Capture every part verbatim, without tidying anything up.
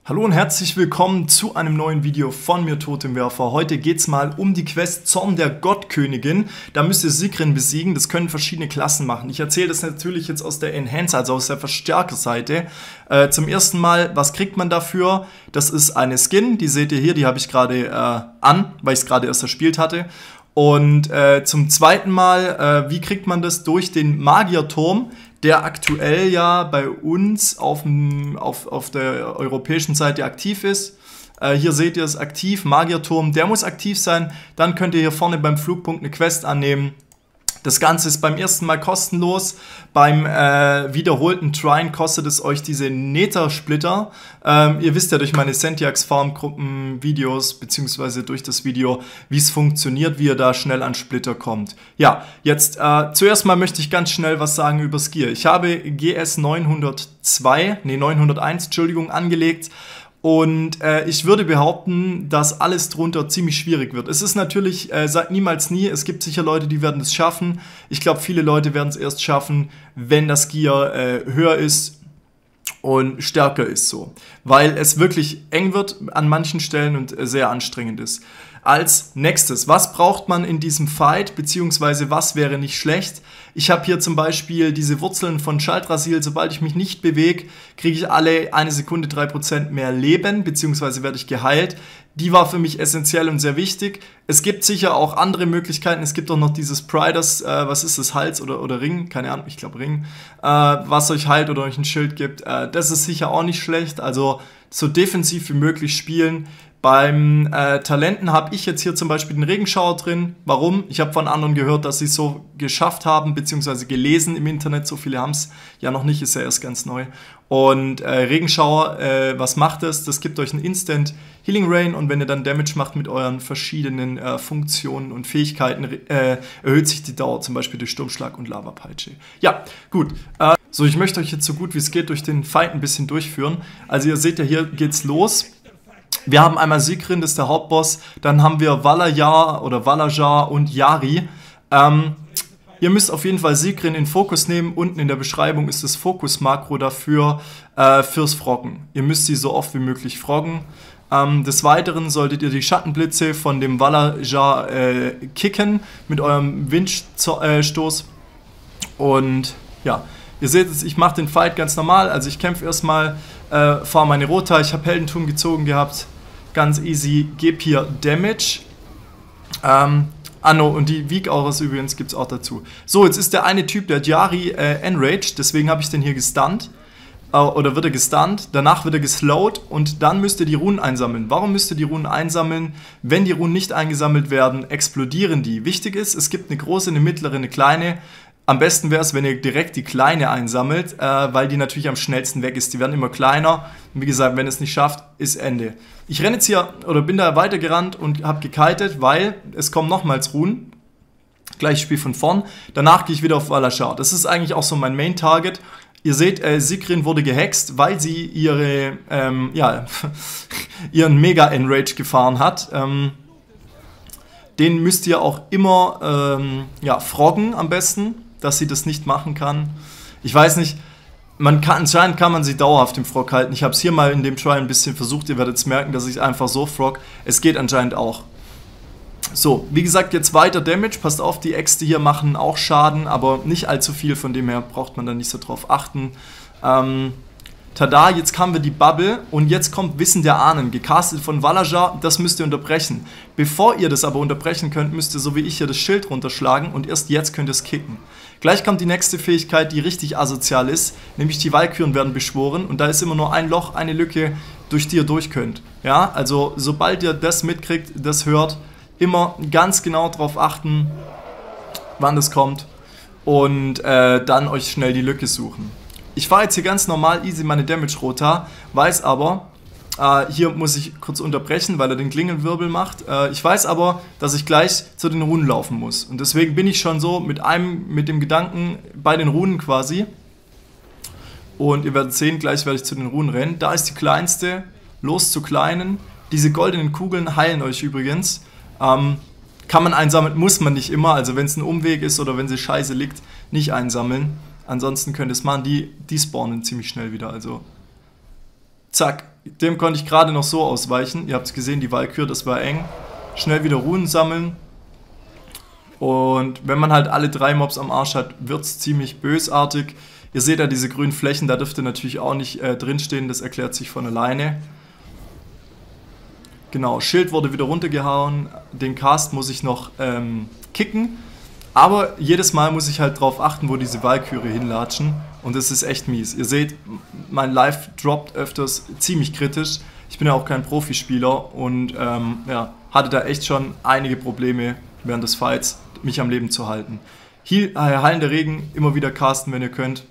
Hallo und herzlich willkommen zu einem neuen Video von mir, Totemwerfer. Heute geht es mal um die Quest Zorn der Gottkönigin. Da müsst ihr Sigrin besiegen, das können verschiedene Klassen machen. Ich erzähle das natürlich jetzt aus der Enhancer, also aus der Verstärkerseite. Äh, zum ersten Mal, was kriegt man dafür? Das ist eine Skin, die seht ihr hier, die habe ich gerade äh, an, weil ich es gerade erst erspielt hatte. Und äh, zum zweiten Mal, äh, wie kriegt man das? Durch den Magierturm, der aktuell ja bei uns auf, dem, auf, auf der europäischen Seite aktiv ist. Äh, hier seht ihr es aktiv, Magierturm, der muss aktiv sein. Dann könnt ihr hier vorne beim Flugpunkt eine Quest annehmen. Das Ganze ist beim ersten Mal kostenlos. Beim äh, wiederholten Trine kostet es euch diese Nether-Splitter. Ähm, ihr wisst ja durch meine Sentiax-Farm-Gruppen-Videos, beziehungsweise durch das Video, wie es funktioniert, wie ihr da schnell an Splitter kommt. Ja, jetzt äh, zuerst mal möchte ich ganz schnell was sagen über Skier. Ich habe G S neunhundertzwei, nee neunhunderteins, Entschuldigung, angelegt. Und äh, ich würde behaupten, dass alles drunter ziemlich schwierig wird. Es ist natürlich, äh, sagt niemals nie, es gibt sicher Leute, die werden es schaffen. Ich glaube, viele Leute werden es erst schaffen, wenn das Gear äh, höher ist und stärker ist so. Weil es wirklich eng wird an manchen Stellen und äh, sehr anstrengend ist. Als nächstes, was braucht man in diesem Fight, beziehungsweise was wäre nicht schlecht? Ich habe hier zum Beispiel diese Wurzeln von Schaltrasil. Sobald ich mich nicht bewege, kriege ich alle eine Sekunde drei Prozent mehr Leben, beziehungsweise werde ich geheilt. Die war für mich essentiell und sehr wichtig. Es gibt sicher auch andere Möglichkeiten. Es gibt auch noch dieses Priders, äh, was ist das, Hals oder, oder Ring? Keine Ahnung, ich glaube Ring. Äh, was euch heilt oder euch ein Schild gibt. Äh, das ist sicher auch nicht schlecht. Also so defensiv wie möglich spielen. Beim äh, Talenten habe ich jetzt hier zum Beispiel den Regenschauer drin. Warum? Ich habe von anderen gehört, dass sie es so geschafft haben, beziehungsweise gelesen im Internet. So viele haben es ja noch nicht, ist ja erst ganz neu. Und äh, Regenschauer, äh, was macht das? Das gibt euch einen Instant Healing Rain und wenn ihr dann Damage macht mit euren verschiedenen äh, Funktionen und Fähigkeiten, äh, erhöht sich die Dauer, zum Beispiel durch Sturmschlag und Lavapeitsche. Ja, gut. Äh, so, ich möchte euch jetzt so gut wie es geht durch den Fight ein bisschen durchführen. Also ihr seht ja, hier geht's los. Wir haben einmal Sigrin, das ist der Hauptboss, dann haben wir Valajar oder Valajar und Yari. Ähm, ihr müsst auf jeden Fall Sigrin in Fokus nehmen, unten in der Beschreibung ist das Fokus-Makro dafür, äh, fürs Froggen. Ihr müsst sie so oft wie möglich froggen. Ähm, des Weiteren solltet ihr die Schattenblitze von dem Valajar äh, kicken mit eurem Windstoß. Und ja, ihr seht es, ich mache den Fight ganz normal, also ich kämpfe erstmal, äh, fahre meine Rota, ich habe Heldentum gezogen gehabt, ganz easy, gebe hier Damage. Ähm, ah no, und die Weak Auras übrigens gibt es auch dazu. So, jetzt ist der eine Typ, der Jari äh, enraged, deswegen habe ich den hier gestunt. Äh, oder wird er gestunt, danach wird er geslowed und dann müsst ihr die Runen einsammeln. Warum müsst ihr die Runen einsammeln? Wenn die Runen nicht eingesammelt werden, explodieren die. Wichtig ist, es gibt eine große, eine mittlere, eine kleine. Am besten wäre es, wenn ihr direkt die kleine einsammelt, äh, weil die natürlich am schnellsten weg ist. Die werden immer kleiner. Und wie gesagt, wenn es nicht schafft, ist Ende. Ich renne jetzt hier, oder bin da weitergerannt und habe gekitet, weil es kommen nochmals Runen. Gleiches Spiel von vorn. Danach gehe ich wieder auf Valajar. Das ist eigentlich auch so mein Main-Target. Ihr seht, äh, Sigrin wurde gehext, weil sie ihre, ähm, ja, ihren Mega-Enrage gefahren hat. Ähm, den müsst ihr auch immer ähm, ja, froggen am besten, dass sie das nicht machen kann. Ich weiß nicht, man kann, anscheinend kann man sie dauerhaft im Frog halten. Ich habe es hier mal in dem Trial ein bisschen versucht. Ihr werdet es merken, dass ich es einfach so frog. Es geht anscheinend auch. So, wie gesagt, jetzt weiter Damage. Passt auf, die Äxte hier machen auch Schaden, aber nicht allzu viel. Von dem her braucht man da nicht so drauf achten. Ähm, tada, jetzt haben wir die Bubble und jetzt kommt Wissen der Ahnen, gecastet von Valajar, das müsst ihr unterbrechen. Bevor ihr das aber unterbrechen könnt, müsst ihr so wie ich hier das Schild runterschlagen und erst jetzt könnt ihr es kicken. Gleich kommt die nächste Fähigkeit, die richtig asozial ist, nämlich die Walküren werden beschworen und da ist immer nur ein Loch, eine Lücke, durch die ihr durch könnt. Ja, also sobald ihr das mitkriegt, das hört, immer ganz genau darauf achten, wann das kommt und äh, dann euch schnell die Lücke suchen. Ich fahre jetzt hier ganz normal easy meine Damage-Rota, weiß aber, äh, hier muss ich kurz unterbrechen, weil er den Klingelwirbel macht. Äh, ich weiß aber, dass ich gleich zu den Runen laufen muss. Und deswegen bin ich schon so mit einem, mit dem Gedanken bei den Runen quasi. Und ihr werdet sehen, gleich werde ich zu den Runen rennen. Da ist die kleinste, los zu kleinen. Diese goldenen Kugeln heilen euch übrigens. Ähm, kann man einsammeln, muss man nicht immer. Also wenn es ein Umweg ist oder wenn sie scheiße liegt, nicht einsammeln. Ansonsten könnt ihr es machen, die, die spawnen ziemlich schnell wieder, also zack, dem konnte ich gerade noch so ausweichen. Ihr habt es gesehen, die Walküre, das war eng. Schnell wieder Runen sammeln. Und wenn man halt alle drei Mobs am Arsch hat, wird es ziemlich bösartig. Ihr seht ja diese grünen Flächen, da dürfte natürlich auch nicht äh, drinstehen, das erklärt sich von alleine. Genau, Schild wurde wieder runtergehauen, den Cast muss ich noch ähm, kicken. Aber jedes Mal muss ich halt drauf achten, wo diese Walküre hinlatschen. Und das ist echt mies. Ihr seht, mein Life droppt öfters ziemlich kritisch. Ich bin ja auch kein Profispieler und ähm, ja, hatte da echt schon einige Probleme während des Fights, mich am Leben zu halten. Heal, äh, Hallender Regen, immer wieder casten, wenn ihr könnt.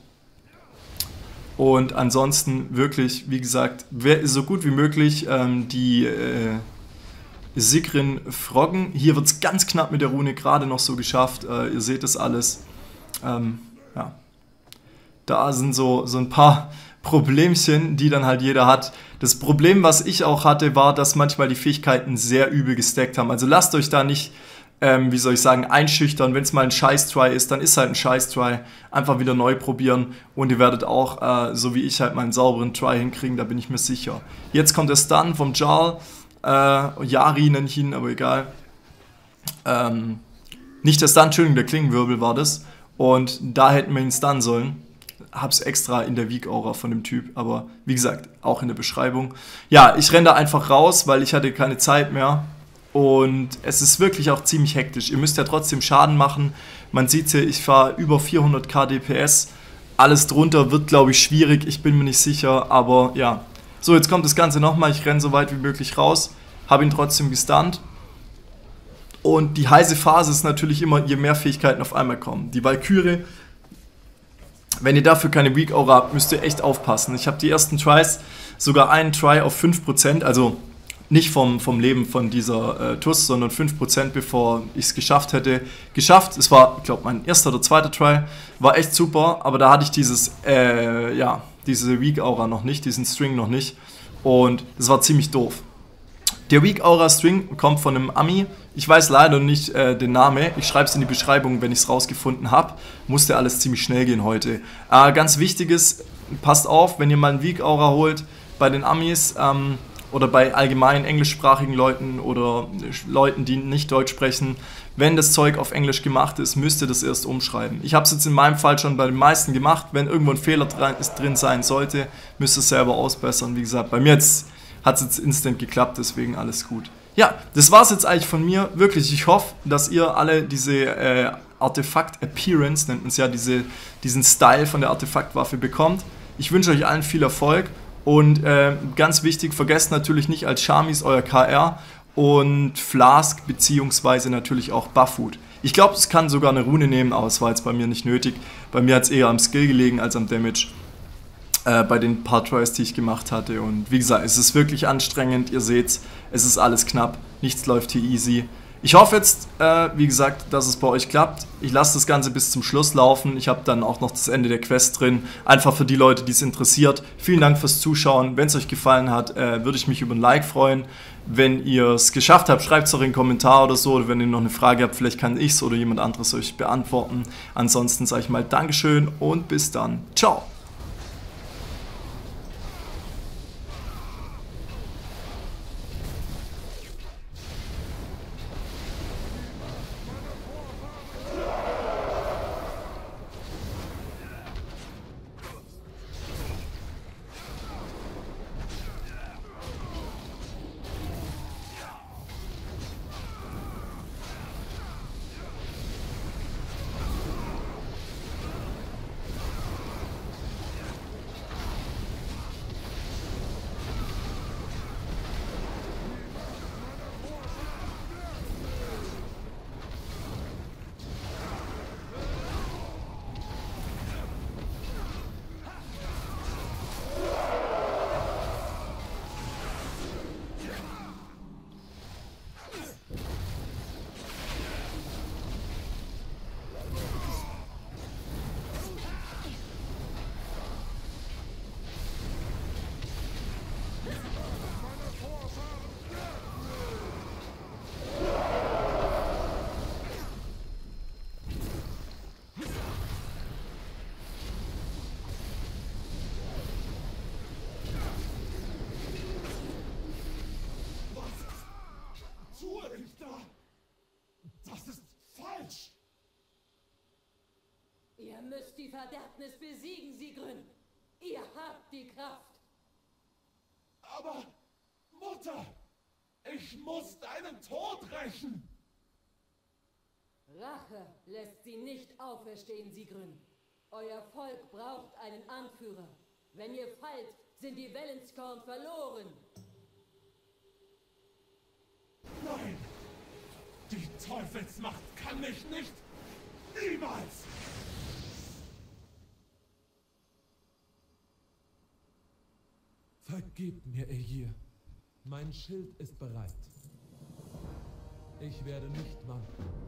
Und ansonsten wirklich, wie gesagt, so gut wie möglich ähm, die äh, Sigrin froggen. Hier wird es ganz knapp mit der Rune gerade noch so geschafft. Äh, ihr seht das alles. Ähm, ja. Da sind so, so ein paar Problemchen, die dann halt jeder hat. Das Problem, was ich auch hatte, war, dass manchmal die Fähigkeiten sehr übel gestackt haben. Also lasst euch da nicht, ähm, wie soll ich sagen, einschüchtern. Wenn es mal ein Scheiß-Try ist, dann ist halt ein Scheiß-Try. Einfach wieder neu probieren und ihr werdet auch, äh, so wie ich, halt mal einen sauberen Try hinkriegen, da bin ich mir sicher. Jetzt kommt der Stun vom Jarl. Äh, Yari nenne ich ihn, aber egal. Ähm, nicht der Stun, Entschuldigung, der Klingenwirbel war das. Und da hätten wir ihn stunnen sollen. Hab's extra in der Weak-Aura von dem Typ, aber wie gesagt, auch in der Beschreibung. Ja, ich renne da einfach raus, weil ich hatte keine Zeit mehr. Und es ist wirklich auch ziemlich hektisch. Ihr müsst ja trotzdem Schaden machen. Man sieht hier, ich fahre über vierhundert K D P S. Alles drunter wird, glaube ich, schwierig. Ich bin mir nicht sicher, aber ja. So, jetzt kommt das Ganze nochmal. Ich renne so weit wie möglich raus. Habe ihn trotzdem gestunt. Und die heiße Phase ist natürlich immer, je mehr Fähigkeiten auf einmal kommen. Die Walküre, wenn ihr dafür keine Weak Aura habt, müsst ihr echt aufpassen. Ich habe die ersten Tries, sogar einen Try auf fünf Prozent, also nicht vom, vom Leben von dieser äh, T U S, sondern fünf Prozent, bevor ich es geschafft hätte. Geschafft, es war, ich glaube, mein erster oder zweiter Try, war echt super, aber da hatte ich dieses, äh, ja, diese Weak Aura noch nicht, diesen String noch nicht und das war ziemlich doof. Der Weak Aura String kommt von einem Ami. Ich weiß leider nicht äh, den Namen. Ich schreibe es in die Beschreibung, wenn ich es rausgefunden habe. Musste alles ziemlich schnell gehen heute. Äh, ganz wichtiges, passt auf, wenn ihr mal einen Weak Aura holt bei den Amis ähm, oder bei allgemein englischsprachigen Leuten oder Leuten, die nicht Deutsch sprechen. Wenn das Zeug auf Englisch gemacht ist, müsst ihr das erst umschreiben. Ich habe es jetzt in meinem Fall schon bei den meisten gemacht. Wenn irgendwo ein Fehler drin sein sollte, müsst ihr es selber ausbessern. Wie gesagt, bei mir jetzt hat es jetzt instant geklappt, deswegen alles gut. Ja, das war es jetzt eigentlich von mir. Wirklich, ich hoffe, dass ihr alle diese äh, Artefakt-Appearance, nennt man es ja, diese, diesen Style von der Artefaktwaffe bekommt. Ich wünsche euch allen viel Erfolg und äh, ganz wichtig, vergesst natürlich nicht als Charmies euer K R und Flask beziehungsweise natürlich auch Buffwood. Ich glaube, es kann sogar eine Rune nehmen, aber es war jetzt bei mir nicht nötig. Bei mir hat es eher am Skill gelegen als am Damage. Äh, bei den paar Tries, die ich gemacht hatte. Und wie gesagt, es ist wirklich anstrengend. Ihr seht's, es ist alles knapp. Nichts läuft hier easy. Ich hoffe jetzt, äh, wie gesagt, dass es bei euch klappt. Ich lasse das Ganze bis zum Schluss laufen. Ich habe dann auch noch das Ende der Quest drin. Einfach für die Leute, die es interessiert. Vielen Dank fürs Zuschauen. Wenn es euch gefallen hat, äh, würde ich mich über ein Like freuen. Wenn ihr es geschafft habt, schreibt es doch in einen Kommentar oder so. Oder wenn ihr noch eine Frage habt, vielleicht kann ich es oder jemand anderes euch beantworten. Ansonsten sage ich mal Dankeschön und bis dann. Ciao. müsst die Verderbnis besiegen, Sigrun. Ihr habt die Kraft. Aber, Mutter, ich muss deinen Tod rächen. Rache lässt sie nicht auferstehen, Sigrun. Euer Volk braucht einen Anführer. Wenn ihr fallt, sind die Vellenscorn verloren. Nein! Die Teufelsmacht kann mich nicht! Niemals! Vergebt mir, Aegir. Mein Schild ist bereit. Ich werde nicht wanken.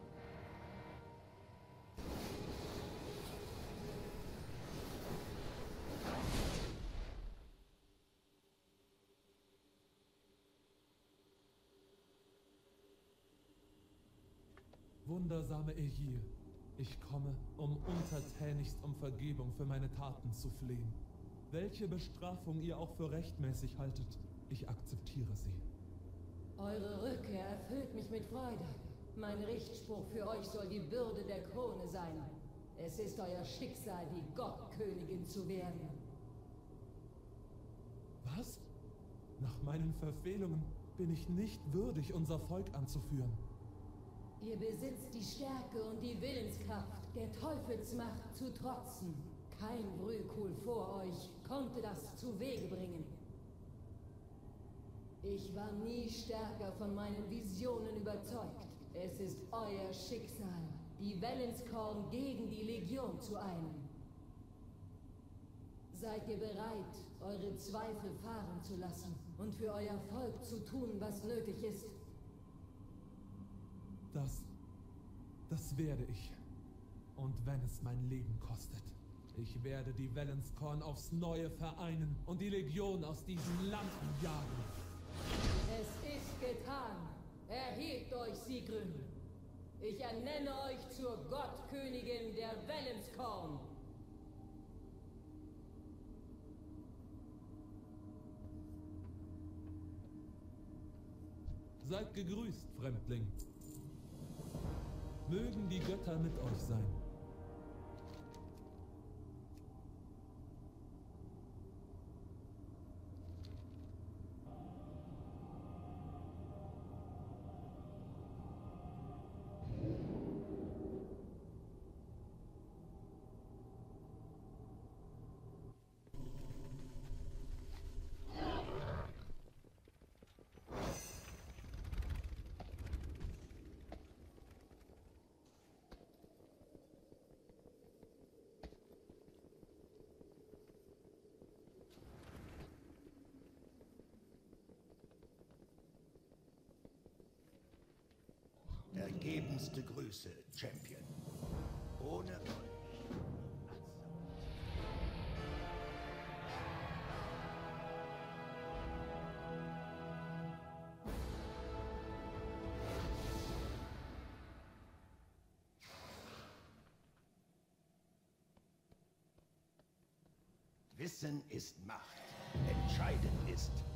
Wundersame Aegir, ich komme, um untertänigst um Vergebung für meine Taten zu flehen. Welche Bestrafung ihr auch für rechtmäßig haltet, ich akzeptiere sie. Eure Rückkehr erfüllt mich mit Freude. Mein Richtspruch für euch soll die Bürde der Krone sein. Es ist euer Schicksal, die Gottkönigin zu werden. Was? Nach meinen Verfehlungen bin ich nicht würdig, unser Volk anzuführen. Ihr besitzt die Stärke und die Willenskraft, der Teufelsmacht zu trotzen. Kein Brühkul vor euch konnte das zu Wege bringen. Ich war nie stärker von meinen Visionen überzeugt. Es ist euer Schicksal, die Vellenscorn gegen die Legion zu einen. Seid ihr bereit, eure Zweifel fahren zu lassen und für euer Volk zu tun, was nötig ist? Das, das werde ich. Und wenn es mein Leben kostet. Ich werde die Vellenscorn aufs Neue vereinen und die Legion aus diesen Landen jagen. Es ist getan. Erhebt euch, Sigrun. Ich ernenne euch zur Gottkönigin der Vellenscorn. Seid gegrüßt, Fremdling. Mögen die Götter mit euch sein. Ergebenste Grüße, Champion. Ohne euch. Wissen ist Macht. Entscheidend ist,